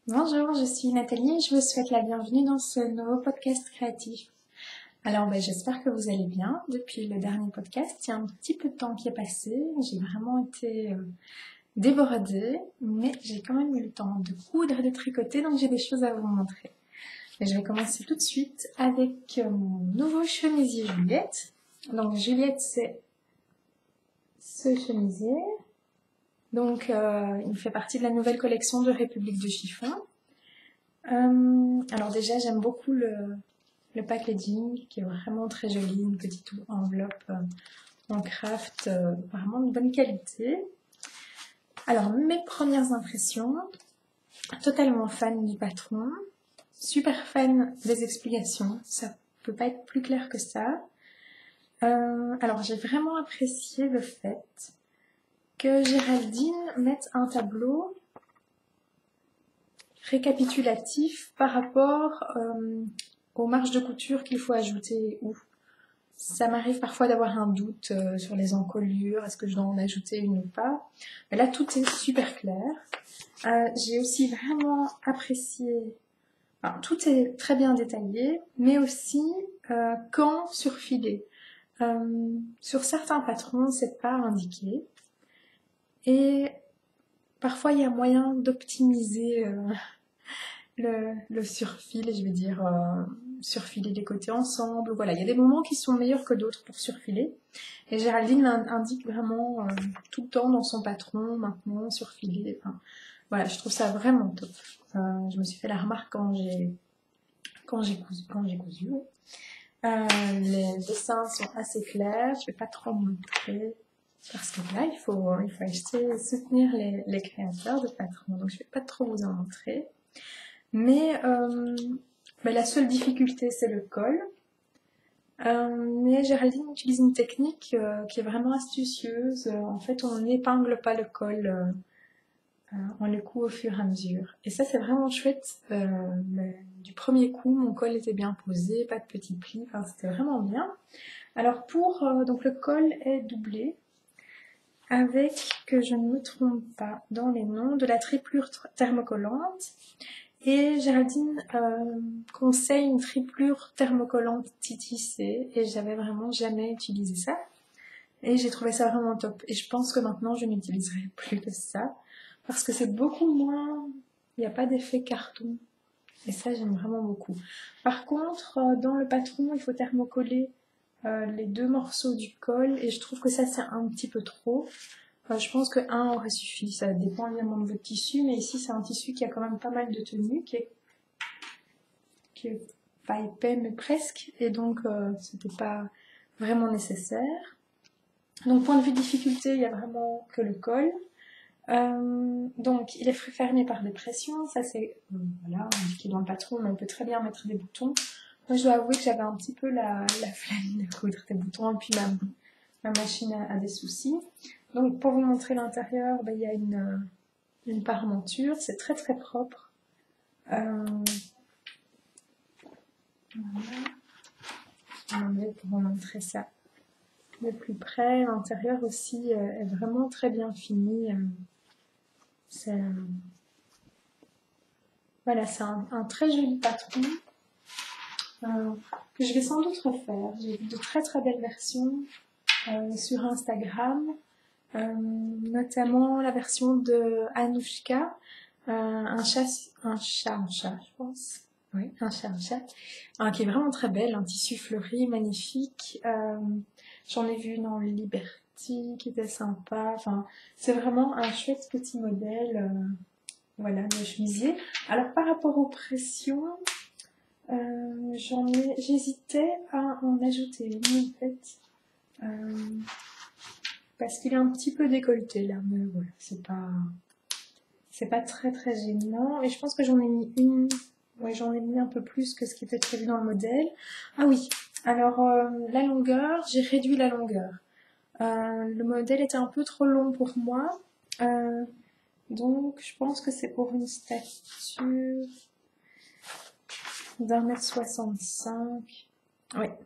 Bonjour, je suis Nathalie et je vous souhaite la bienvenue dans ce nouveau podcast créatif. Alors, j'espère que vous allez bien. Depuis le dernier podcast, il y a un petit peu de temps qui est passé. J'ai vraiment été débordée, mais j'ai quand même eu le temps de coudre et de tricoter, donc j'ai des choses à vous montrer. Et je vais commencer tout de suite avec mon nouveau chemisier Juliette. Donc, Juliette, c'est ce chemisier. Donc, il fait partie de la nouvelle collection de République de Chiffon. Alors déjà, j'aime beaucoup le packaging qui est vraiment très joli, une petite enveloppe en craft, vraiment de bonne qualité. Alors, mes premières impressions, totalement fan du patron, super fan des explications, ça peut pas être plus clair que ça. Alors, j'ai vraiment apprécié le fait que Géraldine mette un tableau récapitulatif par rapport aux marges de couture qu'il faut ajouter ou. Ça m'arrive parfois d'avoir un doute sur les encolures, est-ce que je dois en ajouter une ou pas. Mais là, tout est super clair. J'ai aussi vraiment apprécié, enfin, tout est très bien détaillé, mais aussi quand surfiler. Sur certains patrons, c'est pas indiqué. Et parfois, il y a moyen d'optimiser le surfil, je vais dire surfiler les côtés ensemble. Voilà, il y a des moments qui sont meilleurs que d'autres pour surfiler. Et Géraldine indique vraiment tout le temps dans son patron, maintenant, surfiler. Enfin, voilà, je trouve ça vraiment top. Je me suis fait la remarque quand j'ai cousu. Les dessins sont assez clairs, je vais pas trop montrer. Parce que là, il faut acheter, soutenir les créateurs de patrons. Donc, je vais pas trop vous en montrer. Mais la seule difficulté, c'est le col. Mais Géraldine utilise une technique qui est vraiment astucieuse. En fait, on n'épingle pas le col, on le coud au fur et à mesure. Et ça, c'est vraiment chouette. Du premier coup, mon col était bien posé, pas de petits plis. Enfin, c'était vraiment bien. Alors donc le col est doublé avec, que je ne me trompe pas dans les noms, de la triplure thermocollante. Et Géraldine conseille une triplure thermocollante titissée et j'avais vraiment jamais utilisé ça. Et j'ai trouvé ça vraiment top. Et je pense que maintenant je n'utiliserai plus que ça parce que c'est beaucoup moins... Il n'y a pas d'effet carton. Et ça, j'aime vraiment beaucoup. Par contre, dans le patron, il faut thermocoller les deux morceaux du col et je trouve que ça, c'est un petit peu trop. Je pense que un aurait suffi, ça dépend évidemment de votre tissu, mais ici c'est un tissu qui a quand même pas mal de tenue, qui est pas épais mais presque, et donc c'était pas vraiment nécessaire. Donc point de vue difficulté, il y a vraiment que le col. Donc il est fermé par dépression, ça c'est voilà, indiqué dans le patron, mais on peut très bien mettre des boutons. Moi je dois avouer que j'avais un petit peu la flemme de coudre des boutons, et puis ma machine a des soucis. Donc pour vous montrer l'intérieur, il y a une parementure, c'est très très propre. Voilà. Je vais pour vous montrer ça de plus près. L'intérieur aussi est vraiment très bien fini. Voilà, c'est un très joli patron que je vais sans doute refaire. J'ai vu de très très belles versions sur Instagram. Notamment la version de Anouchka, un chat, je pense. Oui, un chat, qui est vraiment très belle, un tissu fleuri, magnifique. J'en ai vu dans Liberty, qui était sympa. Enfin, c'est vraiment un chouette petit modèle, voilà, de chemisier. Alors, par rapport aux pressions, j'hésitais à en ajouter une, en fait. Parce qu'il est un petit peu décolleté là, mais voilà, c'est pas très très gênant. Et je pense que j'en ai mis une, ouais, j'en ai mis un peu plus que ce qui était prévu dans le modèle. Ah oui, alors la longueur, j'ai réduit la longueur. Le modèle était un peu trop long pour moi, donc je pense que c'est pour une stature d'1,65 m. Oui.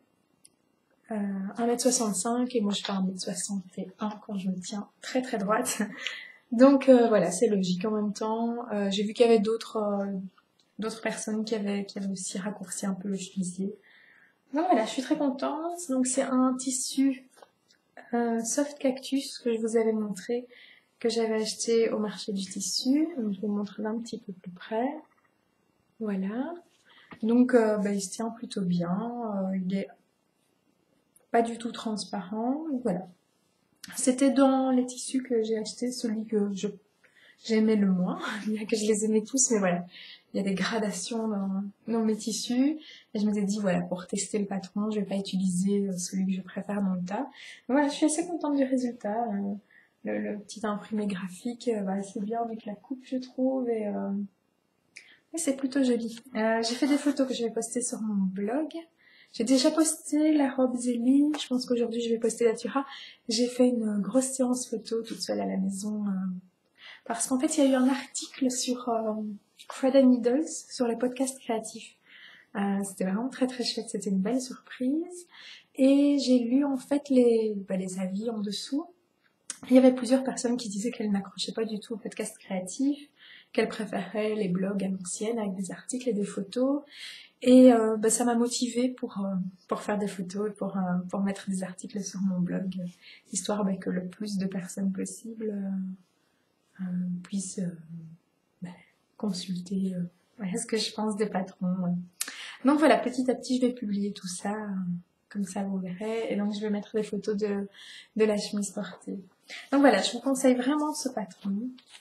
1,65 m et moi je fais 1,61 m quand je me tiens très très droite. Donc voilà, c'est logique en même temps. J'ai vu qu'il y avait d'autres personnes qui avaient aussi raccourci un peu le chemisier. Donc voilà, je suis très contente. Donc c'est un tissu soft cactus que je vous avais montré, que j'avais acheté au marché du tissu. Donc, je vous montre d'un petit peu plus près. Voilà. Donc il se tient plutôt bien. Il est pas du tout transparent. Donc, voilà. C'était dans les tissus que j'ai acheté celui que j'aimais le moins. Bien que je les aimais tous, mais voilà. Il y a des gradations dans mes tissus. Et je m'étais dit, voilà, pour tester le patron, je vais pas utiliser celui que je préfère dans le tas. Mais voilà, je suis assez contente du résultat. Le petit imprimé graphique va assez bien avec la coupe, je trouve. Et c'est plutôt joli. J'ai fait des photos que je vais poster sur mon blog. J'ai déjà posté la robe Zélie. Je pense qu'aujourd'hui, je vais poster la Tura. J'ai fait une grosse séance photo toute seule à la maison. Parce qu'en fait, il y a eu un article sur Thread and Needles, sur les podcasts créatifs. C'était vraiment très très chouette. C'était une belle surprise. Et j'ai lu en fait les avis en dessous. Il y avait plusieurs personnes qui disaient qu'elles n'accrochaient pas du tout aux podcasts créatifs, qu'elles préféraient les blogs à l'ancienne avec des articles et des photos. Et ça m'a motivée pour faire des photos et pour mettre des articles sur mon blog, histoire que le plus de personnes possible puissent consulter ce que je pense des patrons. Donc voilà, petit à petit, je vais publier tout ça, comme ça vous verrez. Et donc je vais mettre des photos de la chemise portée. Donc voilà, je vous conseille vraiment ce patron.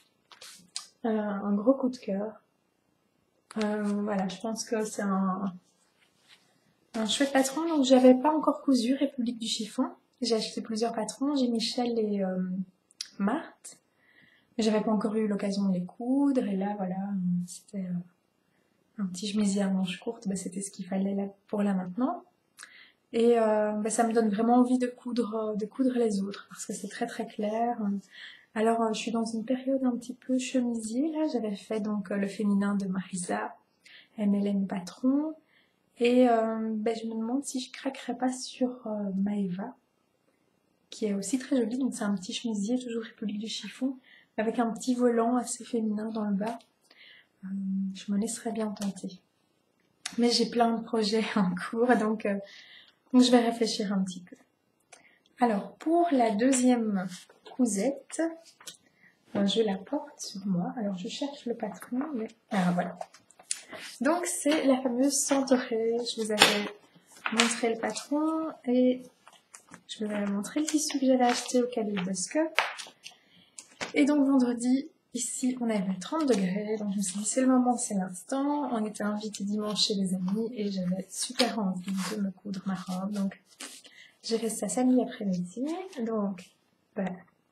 Un gros coup de cœur. Voilà, je pense que c'est un chouette patron. Donc j'avais pas encore cousu République du chiffon. J'ai acheté plusieurs patrons. J'ai Michel et Marthe. Mais j'avais pas encore eu l'occasion de les coudre. Et là, voilà, c'était un petit chemisier à manches courtes. C'était ce qu'il fallait là pour là maintenant. Et ça me donne vraiment envie de coudre les autres parce que c'est très très clair. Alors je suis dans une période un petit peu chemisier là. J'avais fait donc le féminin de Marisa, MLN Patron. Et je me demande si je craquerais pas sur Maeva, qui est aussi très jolie. Donc c'est un petit chemisier, toujours République du chiffon, avec un petit volant assez féminin dans le bas. Je me laisserais bien tenter. Mais j'ai plein de projets en cours, donc je vais réfléchir un petit peu. Alors, pour la deuxième cousette, je la porte sur moi. Alors, je cherche le patron, mais... Ah, voilà. Donc, c'est la fameuse Centaurée. Je vous avais montré le patron et je vous avais montré le tissu que j'avais acheté au Kaléidoscope. Et donc, vendredi, ici, on avait 30 degrés. Donc, je me suis dit, c'est le moment, c'est l'instant. On était invités dimanche chez les amis et j'avais super envie de me coudre ma robe. Donc, j'ai fait ça samedi après-midi. Donc, voilà.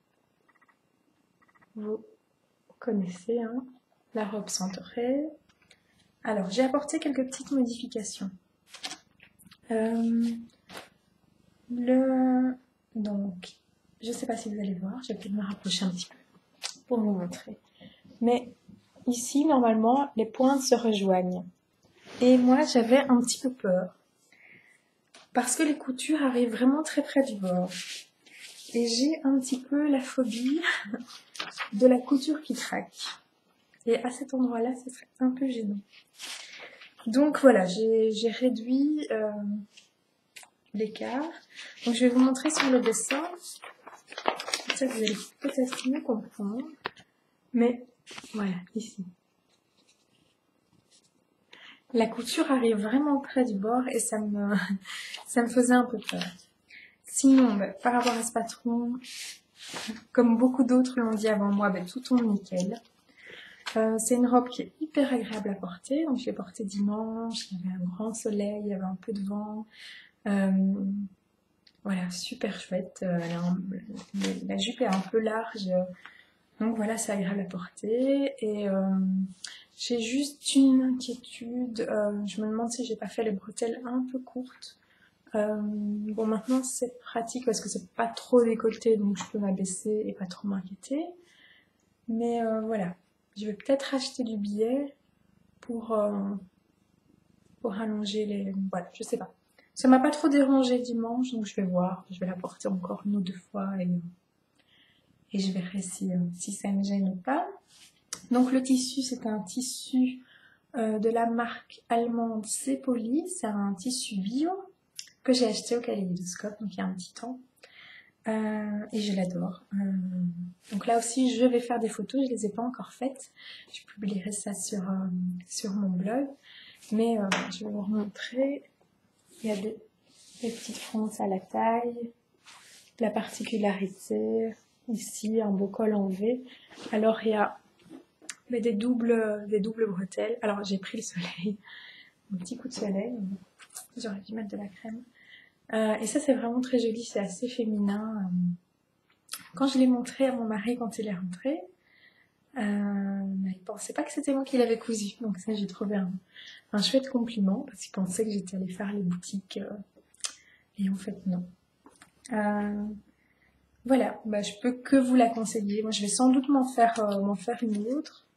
Vous connaissez la robe Centaurée. Alors, j'ai apporté quelques petites modifications. Donc, je ne sais pas si vous allez voir, je vais peut-être me rapprocher un petit peu pour vous montrer. Mais ici, normalement, les pointes se rejoignent. Et moi, j'avais un petit peu peur. Parce que les coutures arrivent vraiment très près du bord. Et j'ai un petit peu la phobie de la couture qui craque. Et à cet endroit-là, ce serait un peu gênant. Donc voilà, j'ai réduit l'écart. Donc je vais vous montrer sur le dessin. Ça, vous allez peut-être mieux comprendre. Mais voilà, ici. La couture arrive vraiment près du bord et ça me faisait un peu peur. Sinon, par rapport à ce patron, comme beaucoup d'autres l'ont dit avant moi, tout tombe nickel. C'est une robe qui est hyper agréable à porter. Donc je l'ai portée dimanche, il y avait un grand soleil, il y avait un peu de vent. Voilà, super chouette. La jupe est un peu large. Donc voilà, c'est agréable à porter. Et j'ai juste une inquiétude. Je me demande si j'ai pas fait les bretelles un peu courtes. Bon, maintenant c'est pratique parce que c'est pas trop décolleté, donc je peux m'abaisser et pas trop m'inquiéter. Mais voilà, je vais peut-être acheter du billet pour allonger les... Voilà, je sais pas. Ça m'a pas trop dérangé dimanche, donc je vais voir. Je vais la porter encore une ou deux fois et je verrai si ça me gêne ou pas. Donc le tissu, c'est un tissu de la marque allemande Cepoli, c'est un tissu bio que j'ai acheté au Kaléidoscope, donc il y a un petit temps. Et je l'adore. Donc là aussi, je vais faire des photos, je les ai pas encore faites. Je publierai ça sur mon blog. Mais je vais vous remontrer. Il y a des petites fronces à la taille. La particularité, ici, un beau col en V. Alors il y a des doubles bretelles. Alors j'ai pris le soleil, un petit coup de soleil. J'aurais dû mettre de la crème. Et ça, c'est vraiment très joli, c'est assez féminin. Quand je l'ai montré à mon mari quand il est rentré, il pensait pas que c'était moi qui l'avais cousu. Donc ça, j'ai trouvé un chouette compliment, parce qu'il pensait que j'étais allée faire les boutiques. Et en fait, non. Voilà, je peux que vous la conseiller. Moi, je vais sans doute m'en faire une autre.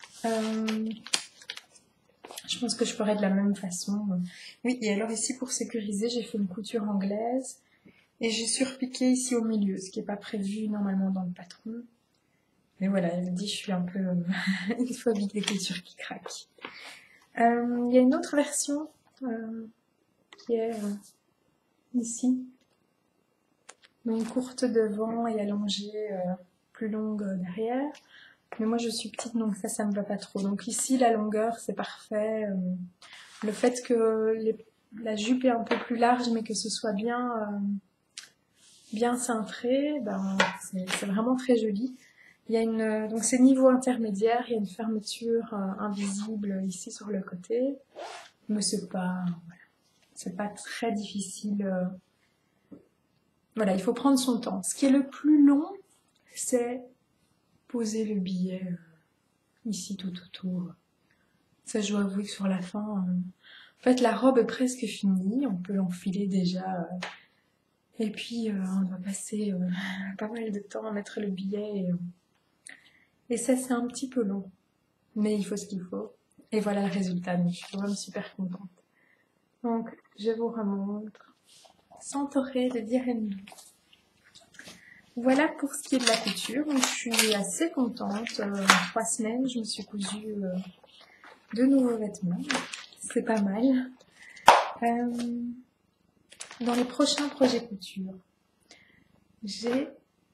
Je pense que je ferai de la même façon. Oui, et alors ici, pour sécuriser, j'ai fait une couture anglaise. Et j'ai surpiqué ici au milieu, ce qui n'est pas prévu normalement dans le patron. Mais voilà, elle me dit, je suis un peu une phobie des coutures qui craquent. Il y a une autre version qui est ici. Donc courte devant et allongée, plus longue derrière. Mais moi je suis petite, donc ça me va pas trop. Donc ici, la longueur, c'est parfait. Le fait que la jupe est un peu plus large, mais que ce soit bien cintré, c'est vraiment très joli. Il y a donc c'est niveau intermédiaire, il y a une fermeture invisible ici sur le côté, mais c'est pas très difficile. Voilà, il faut prendre son temps. Ce qui est le plus long, c'est poser le billet ici tout autour. Ça, je dois avouer que sur la fin, en fait, la robe est presque finie, on peut l'enfiler déjà. Et puis, on doit passer pas mal de temps à mettre le billet. Et ça, c'est un petit peu long. Mais il faut ce qu'il faut. Et voilà le résultat. Mais je suis vraiment super contente. Donc, je vous remontre. Santoré de Direndou. Voilà pour ce qui est de la couture. Donc, je suis assez contente. En 3 semaines, je me suis cousu 2 nouveaux vêtements. C'est pas mal. Dans les prochains projets couture, j'ai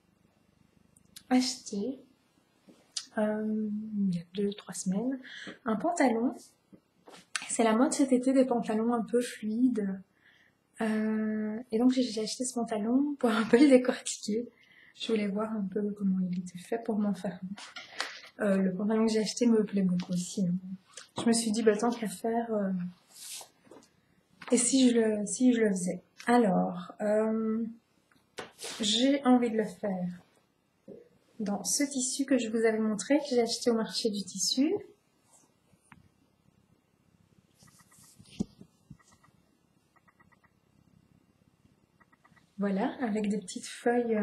acheté il y a 2-3 semaines un pantalon. C'est la mode cet été des pantalons un peu fluides. Et donc j'ai acheté ce pantalon pour un peu le décortiquer. Je voulais voir un peu comment il était fait pour m'en faire un. Le pantalon que j'ai acheté me plaît beaucoup aussi. Je me suis dit, tant qu'à faire, et si je le faisais. Alors, j'ai envie de le faire dans ce tissu que je vous avais montré, que j'ai acheté au marché du tissu. Voilà, avec des petites feuilles.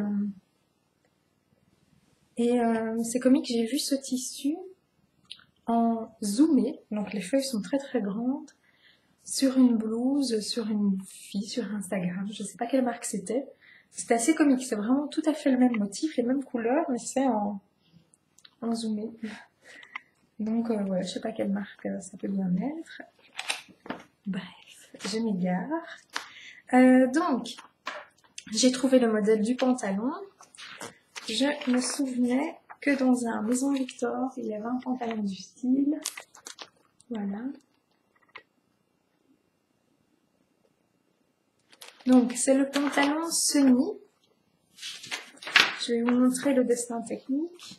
Et c'est comique, j'ai vu ce tissu en zoomé, donc les feuilles sont très très grandes, sur une blouse, sur une fille, sur Instagram, je sais pas quelle marque c'était. C'était assez comique, c'est vraiment tout à fait le même motif, les mêmes couleurs, mais c'est en zoomé. Donc voilà, je sais pas quelle marque ça peut bien être. Bref, je m'égare. Donc, j'ai trouvé le modèle du pantalon. Je me souvenais que dans un Maison Victor, il y avait un pantalon du style. Voilà. Donc, c'est le pantalon semi. Je vais vous montrer le dessin technique.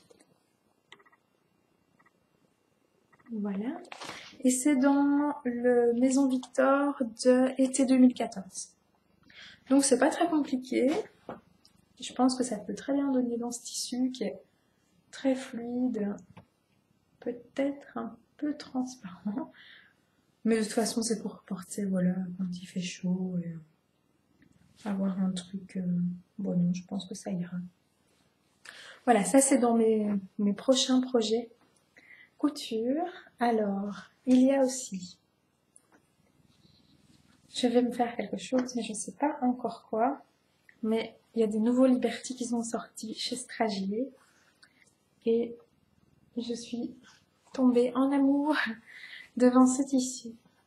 Voilà. Et c'est dans le Maison Victor de été 2014. Donc, c'est pas très compliqué. Je pense que ça peut très bien donner dans ce tissu qui est très fluide, peut-être un peu transparent. Mais de toute façon, c'est pour porter, voilà, quand il fait chaud et avoir un truc... Bon, non, je pense que ça ira. Voilà, ça c'est dans mes prochains projets couture. Alors, il y a aussi... Je vais me faire quelque chose, mais je ne sais pas encore quoi. Mais il y a des nouveaux Liberty qui sont sortis chez Stragier. Et je suis tombée en amour devant ce tissu.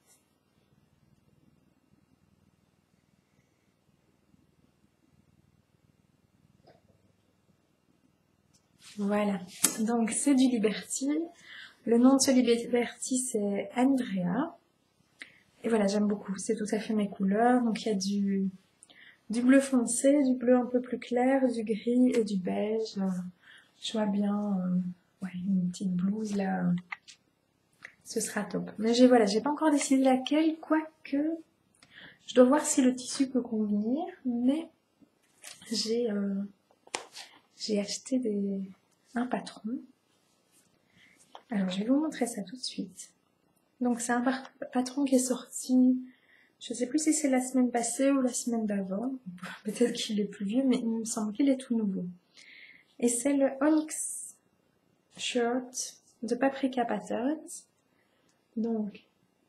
Voilà, donc c'est du Liberty. Le nom de ce Liberty, c'est Andrea. Et voilà, j'aime beaucoup, c'est tout à fait mes couleurs. Donc il y a du bleu foncé, du bleu un peu plus clair, du gris et du beige. Je vois bien ouais, une petite blouse là, ce sera top. Mais voilà, j'ai pas encore décidé laquelle, quoique je dois voir si le tissu peut convenir, mais j'ai acheté un patron. Alors je vais vous montrer ça tout de suite. Donc c'est un patron qui est sorti, je sais plus si c'est la semaine passée ou la semaine d'avant, peut-être qu'il est plus vieux, mais il me semble qu'il est tout nouveau. Et c'est le Onyx Shirt de Paprika Patterns. Donc,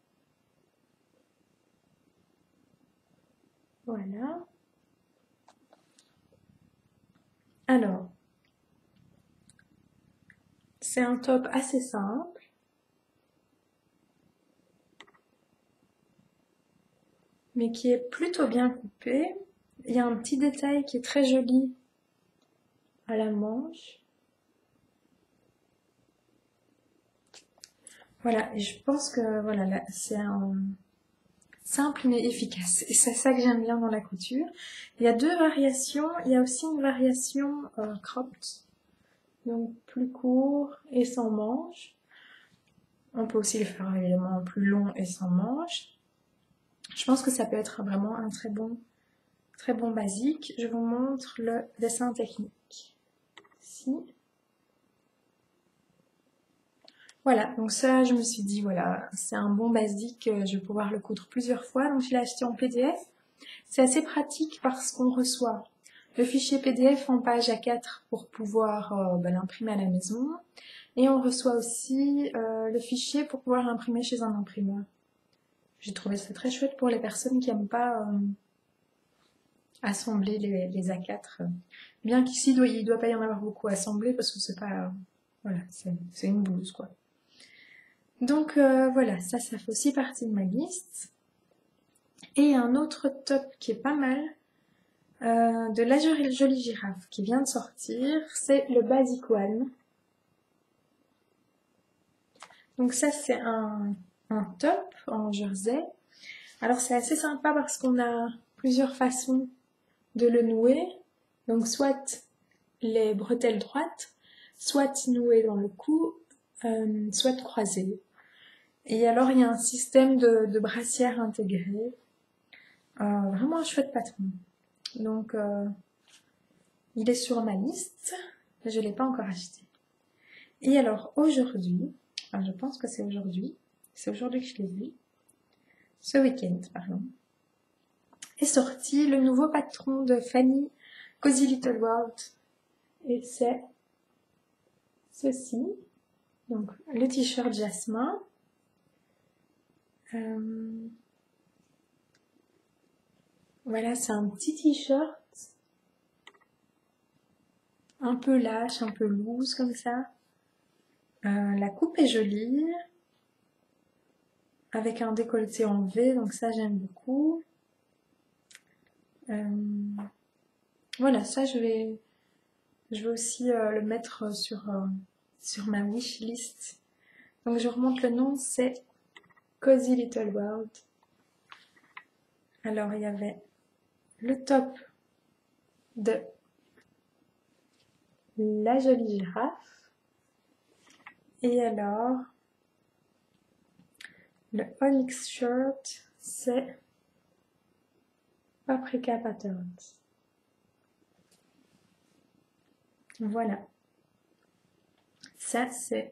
voilà. Alors, c'est un top assez simple. Mais qui est plutôt bien coupé. Il y a un petit détail qui est très joli à la manche. Voilà, et je pense que voilà, c'est un simple mais efficace. Et c'est ça que j'aime bien dans la couture. Il y a deux variations. Il y a aussi une variation cropped, donc plus court et sans manche. On peut aussi le faire évidemment plus long et sans manche. Je pense que ça peut être vraiment un très bon basique. Je vous montre le dessin technique. Ici. Voilà, donc ça, je me suis dit, voilà, c'est un bon basique, je vais pouvoir le coudre plusieurs fois. Donc je l'ai acheté en PDF. C'est assez pratique parce qu'on reçoit le fichier PDF en page A4 pour pouvoir l'imprimer à la maison. Et on reçoit aussi le fichier pour pouvoir l'imprimer chez un imprimeur. J'ai trouvé ça très chouette pour les personnes qui n'aiment pas assembler les A4. Bien qu'ici, il doit pas y en avoir beaucoup assemblés parce que c'est pas... voilà, c'est une blouse, quoi. Donc voilà, ça fait aussi partie de ma liste. Et un autre top qui est pas mal, de la jolie girafe qui vient de sortir, c'est le Basic One. Donc ça c'est un top en jersey. Alors c'est assez sympa parce qu'on a plusieurs façons de le nouer. Donc soit les bretelles droites, soit nouées dans le cou, soit croisées. Et alors il y a un système de brassière intégrée. Vraiment un chouette patron. Donc il est sur ma liste, mais je ne l'ai pas encore acheté. Et alors aujourd'hui, enfin, je pense que c'est aujourd'hui que je l'ai vu, ce week-end, pardon, est sorti le nouveau patron de Fanny Cozy Little World. Et c'est ceci, donc le t-shirt jasmin. Voilà, c'est un petit t-shirt un peu lâche, un peu loose comme ça. La coupe est jolie, avec un décolleté en V, donc ça j'aime beaucoup. Voilà, ça je vais aussi le mettre sur ma wishlist. Donc je remonte le nom, c'est Cozy Little World. Alors il y avait le top de la jolie girafe. Et alors, le Onyx Shirt, c'est Paprika Patterns. Voilà. Ça, c'est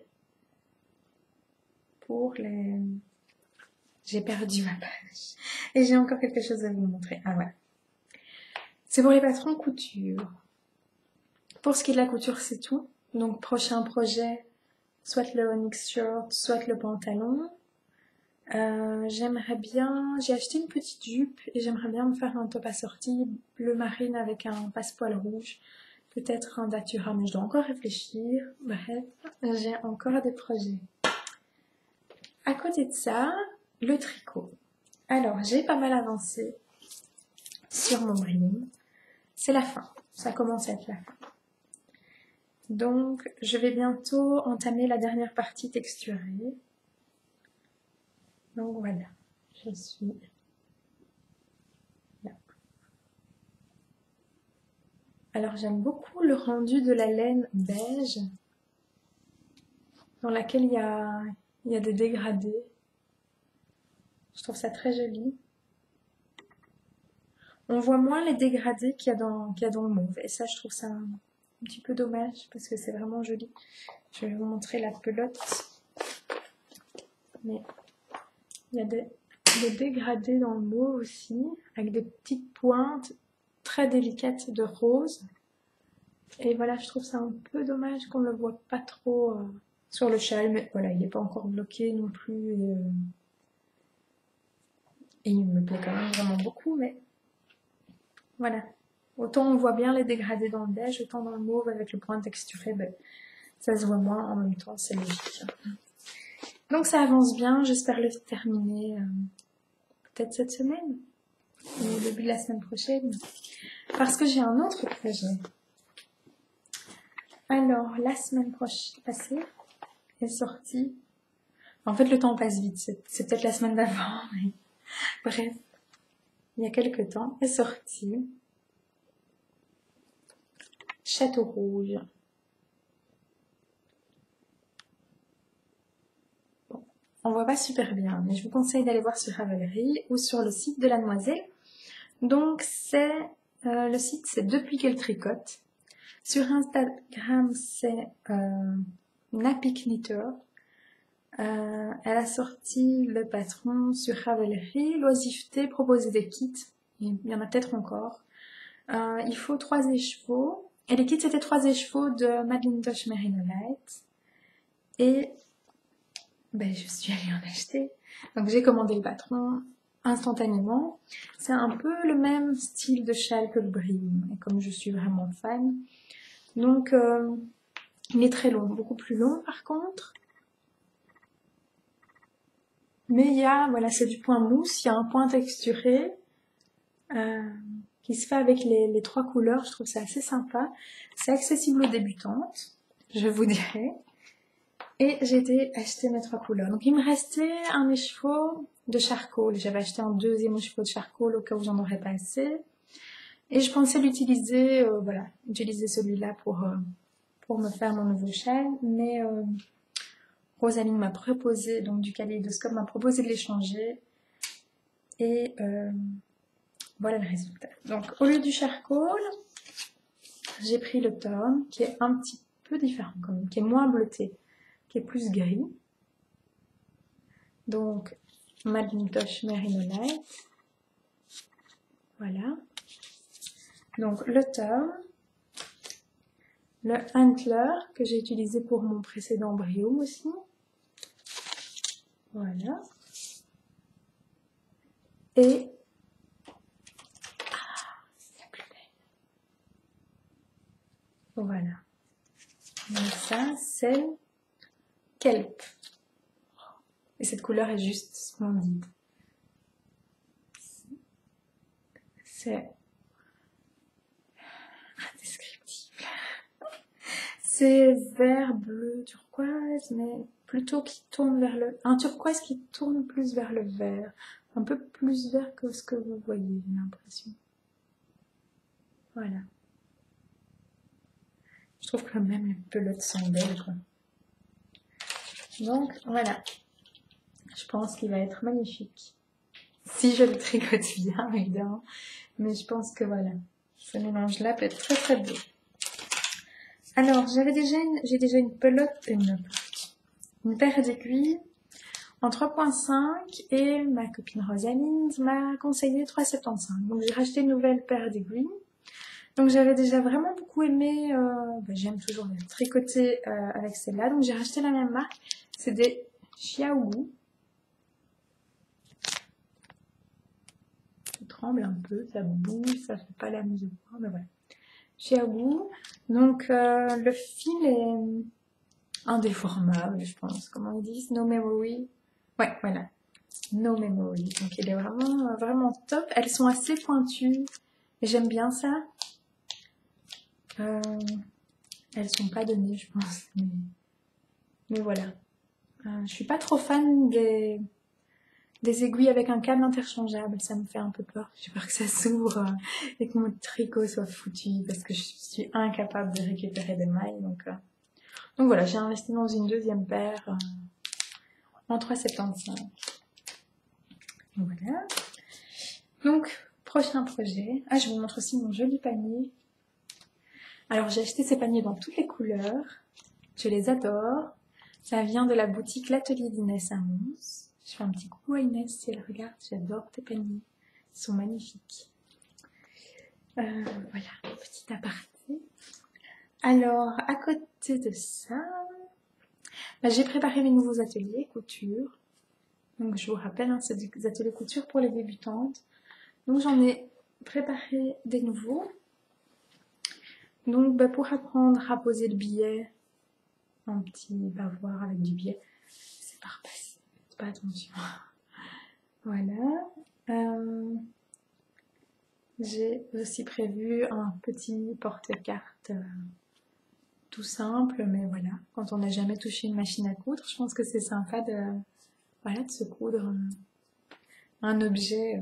pour les... J'ai perdu ma page. Et j'ai encore quelque chose à vous montrer. Ah voilà. C'est pour les patrons couture. Pour ce qui est de la couture, c'est tout. Donc, prochain projet, soit le Onyx Shirt, soit le pantalon. J'aimerais bien, j'ai acheté une petite jupe et j'aimerais bien me faire un top assorti bleu marine avec un passepoil rouge, peut-être un datura, mais je dois encore réfléchir. Bref, j'ai encore des projets. À côté de ça, le tricot. Alors, j'ai pas mal avancé sur mon brim. C'est la fin, ça commence à être la fin. Donc, je vais bientôt entamer la dernière partie texturée. Donc voilà, je suis là. Alors j'aime beaucoup le rendu de la laine beige, dans laquelle il y a des dégradés. Je trouve ça très joli. On voit moins les dégradés qu'il y a dans le mauve. Et ça, je trouve ça un petit peu dommage, parce que c'est vraiment joli. Je vais vous montrer la pelote. Mais il y a des dégradés dans le mauve aussi, avec des petites pointes très délicates de rose. Et voilà, je trouve ça un peu dommage qu'on ne le voit pas trop sur le châle, mais voilà, il n'est pas encore bloqué non plus. Et il me plaît quand même vraiment beaucoup, mais voilà. Autant on voit bien les dégradés dans le beige, autant dans le mauve avec le point texturé, ben, ça se voit moins en même temps, c'est logique. Donc ça avance bien, j'espère le terminer peut-être cette semaine, ou au début de la semaine prochaine, parce que j'ai un autre projet. Alors, la semaine passée est sortie. En fait, le temps passe vite, c'est peut-être la semaine d'avant, mais bref, il y a quelques temps est sortie Château Rouge. Bon, on voit pas super bien, mais je vous conseille d'aller voir sur Ravelry ou sur le site de la Noiselle. Donc, le site, c'est Depuis qu'elle tricote. Sur Instagram, c'est Nappy Knitter. Elle a sorti le patron sur Ravelry, l'oisiveté, proposer des kits. Il y en a peut-être encore. Il faut 3 écheveaux. Et les kits, c'était 3 écheveaux de Madelinetosh Merino Light. Et ben, je suis allée en acheter. Donc j'ai commandé le patron instantanément. C'est un peu le même style de châle que le brim. Et comme je suis vraiment fan. Donc il est très long, beaucoup plus long par contre. Mais il y a, voilà, c'est du point mousse, il y a un point texturé qui se fait avec les 3 couleurs. Je trouve ça assez sympa. C'est accessible aux débutantes, je vous dirais. Et j'ai été acheter mes 3 couleurs. Donc il me restait un écheveau de charcoal. J'avais acheté un deuxième écheveau de charcoal au cas où j'en aurais pas assez. Et je pensais l'utiliser, voilà, utiliser celui-là pour me faire mon nouveau châle. Mais Rosaline m'a proposé, donc du Kaléidoscope, m'a proposé de l'échanger. Et voilà le résultat. Donc au lieu du charcoal, j'ai pris le tome qui est un petit peu différent quand même, qui est moins bleuté, qui est plus gris. Donc Madelinetosh Merino Light. Voilà. Donc le tome, le Antler que j'ai utilisé pour mon précédent brio aussi. Voilà. Et la plus belle. Voilà. Donc ça, c'est Kelp. Et cette couleur est juste splendide. C'est indescriptible. C'est vert, bleu, turquoise, mais plutôt qui tourne vers le... Un turquoise qui tourne plus vers le vert. Un peu plus vert que ce que vous voyez, j'ai l'impression. Voilà. Je trouve que même les pelotes sont belles, quoi. Donc, voilà. Je pense qu'il va être magnifique. Si je le tricote bien, évidemment. Mais je pense que voilà. Ce mélange-là peut être très très beau. Alors, j'ai déjà une pelote, une paire d'aiguilles en 3.5 et ma copine Rosaline m'a conseillé 3,75. Donc j'ai racheté une nouvelle paire d'aiguilles. Donc j'avais déjà vraiment beaucoup aimé, j'aime toujours tricoter avec celle-là. Donc j'ai racheté la même marque, c'est des Xiaogu. tremble un peu, ça bouge, ça fait pas la musique, mais voilà. J'ai à bout. Donc le fil est indéformable, je pense, comment ils disent, no memory. Ouais, voilà, no memory. Donc il est vraiment, vraiment top. Elles sont assez pointues, et j'aime bien ça. Elles sont pas données, je pense, mais voilà. Je suis pas trop fan des aiguilles avec un câble interchangeable, ça me fait un peu peur. J'ai peur que ça s'ouvre et que mon tricot soit foutu parce que je suis incapable de récupérer des mailles. Donc voilà, j'ai investi dans une deuxième paire en 3,75. Voilà. Donc, prochain projet. Ah, je vous montre aussi mon joli panier. Alors, j'ai acheté ces paniers dans toutes les couleurs. Je les adore. Ça vient de la boutique L'Atelier d'Inès à Mons. Je fais un petit coucou à Inès si elle regarde. J'adore tes paniers. Ils sont magnifiques. Voilà, petit aparté. Alors, à côté de ça, j'ai préparé mes nouveaux ateliers couture. Donc, je vous rappelle, hein, c'est des ateliers couture pour les débutantes. Donc, j'en ai préparé des nouveaux. Donc, pour apprendre à poser le billet, un petit bavoir avec du billet, c'est parfait. Faites pas attention. Voilà. J'ai aussi prévu un petit porte-carte tout simple, mais voilà. Quand on n'a jamais touché une machine à coudre, je pense que c'est sympa de se coudre un objet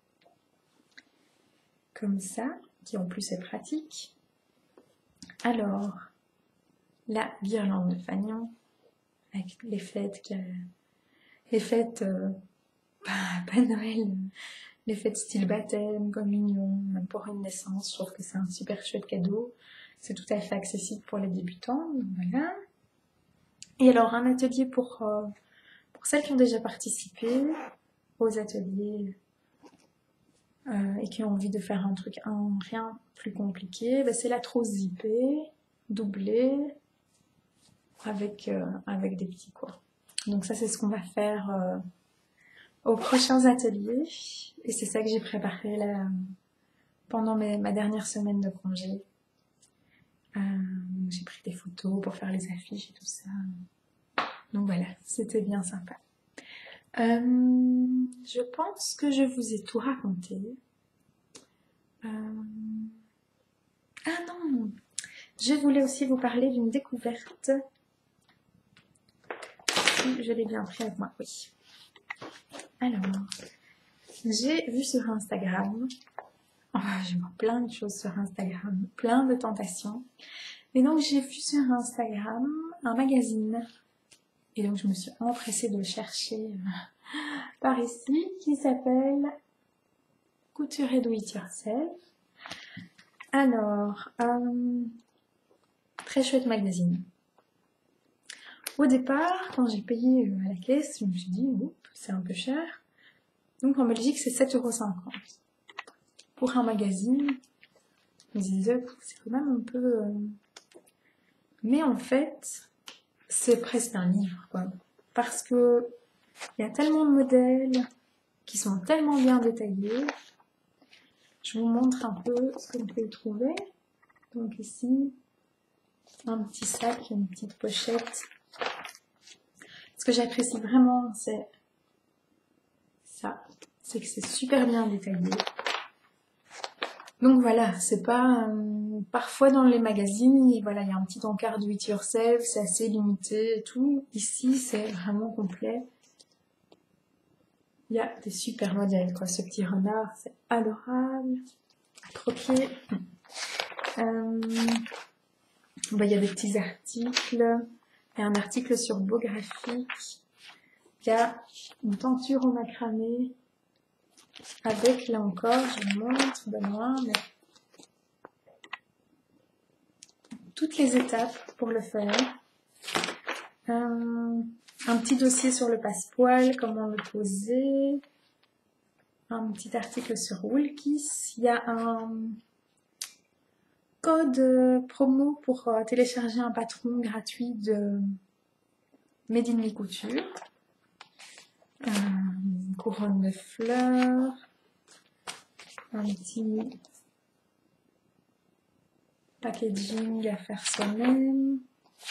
comme ça, qui en plus est pratique. Alors, la guirlande de fanion, avec les fêtes, pas Noël, les fêtes style baptême, communion, même pour une naissance, je trouve que c'est un super chouette cadeau. C'est tout à fait accessible pour les débutants, donc voilà. Et alors, un atelier pour celles qui ont déjà participé aux ateliers et qui ont envie de faire rien plus compliqué, c'est la trousse zippée, doublée, avec des petits quoi. Donc ça, c'est ce qu'on va faire aux prochains ateliers. Et c'est ça que j'ai préparé là, pendant ma dernière semaine de congé. J'ai pris des photos pour faire les affiches et tout ça. Donc voilà, c'était bien sympa. Je pense que je vous ai tout raconté. Ah non, je voulais aussi vous parler d'une découverte. Si je l'ai bien pris avec moi, oui. Alors, j'ai vu sur Instagram, je vois plein de choses sur Instagram, plein de tentations. Et donc j'ai vu sur Instagram un magazine. Et donc je me suis empressée de le chercher par ici, qui s'appelle Couture et Do It Yourself. Alors, très chouette magazine. Au départ, quand j'ai payé à la caisse, je me suis dit, c'est un peu cher. Donc en Belgique, c'est 7,50 €. Pour un magazine, je me disais, c'est quand même un peu... Mais en fait, c'est presque un livre, quoi. Parce que il y a tellement de modèles qui sont tellement bien détaillés. Je vous montre un peu ce qu'on peut y trouver. Donc ici, un petit sac, une petite pochette. Ce que j'apprécie vraiment, c'est ça. C'est que c'est super bien détaillé. Donc voilà, c'est pas... parfois dans les magazines, voilà, il y a un petit encart do it yourself, c'est assez limité et tout. Ici, c'est vraiment complet. Il y a des super modèles, quoi. Ce petit renard, c'est adorable. À croquer. Il y a des petits articles. Il y a un article sur beau graphique. Il y a une tenture au macramé. Avec, là encore, je vous montre de loin, mais toutes les étapes pour le faire. Un petit dossier sur le passepoil, comment le poser. Un petit article sur Woolkis. Il y a un code promo pour télécharger un patron gratuit de Made in Me Couture. Couronne de fleurs. un petit packaging à faire soi-même,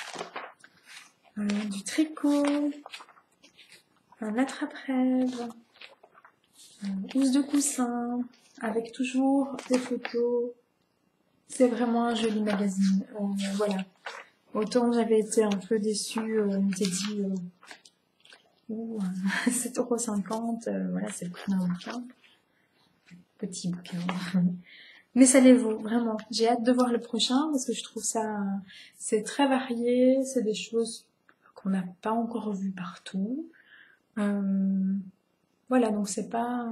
du tricot, un attrape-rêve, une housse de coussin, avec toujours des photos. C'est vraiment un joli magazine. Voilà. Autant j'avais été un peu déçue, on m'était dit 7,50 €, voilà, c'est le prix d'un bouquin. Petit bouquin. Mais ça les vaut, vraiment. J'ai hâte de voir le prochain parce que je trouve ça, c'est très varié, c'est des choses qu'on n'a pas encore vues partout. Voilà, donc c'est pas...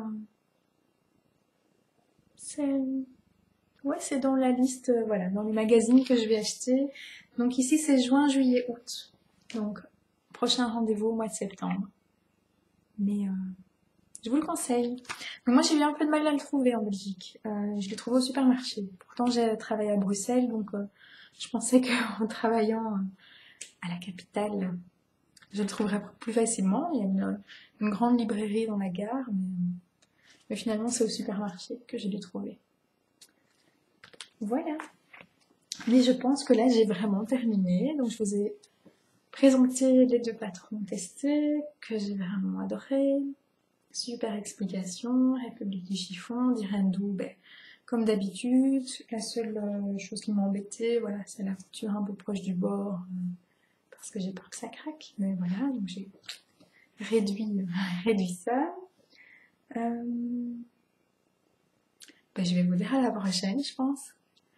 c'est dans la liste, voilà, dans les magazines que je vais acheter. Donc ici, c'est juin, juillet, août. Donc, prochain rendez-vous au mois de septembre. Mais je vous le conseille. Donc moi, j'ai eu un peu de mal à le trouver en Belgique. Je l'ai trouvé au supermarché. Pourtant, j'ai travaillé à Bruxelles, donc je pensais qu'en travaillant à la capitale, je le trouverais plus facilement. Il y a une grande librairie dans la gare, mais finalement, c'est au supermarché que j'ai dû trouver. Voilà. Mais je pense que là, j'ai vraiment terminé. Donc, je vous ai présenté les 2 patrons testés, que j'ai vraiment adoré. Super explication, République du chiffon, d'Irendou, comme d'habitude. La seule chose qui m'embêtait, voilà, c'est la couture un peu proche du bord, parce que j'ai peur que ça craque. Mais voilà, donc j'ai réduit ça. Je vais vous dire à la prochaine, je pense.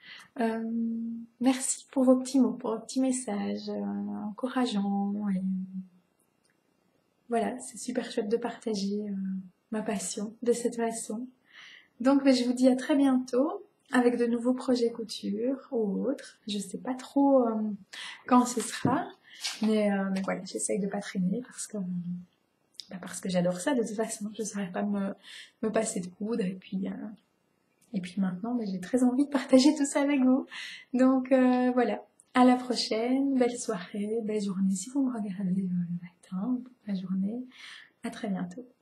Merci pour vos petits mots, pour vos petits messages encourageants. Et voilà, c'est super chouette de partager ma passion de cette façon. Donc je vous dis à très bientôt avec de nouveaux projets couture ou autres. Je sais pas trop quand ce sera, mais voilà, j'essaye de pas traîner parce que j'adore ça de toute façon. Je ne saurais pas me passer de coudre et puis maintenant, j'ai très envie de partager tout ça avec vous. Donc voilà, à la prochaine, belle soirée, belle journée si vous me regardez le matin, la journée. À très bientôt.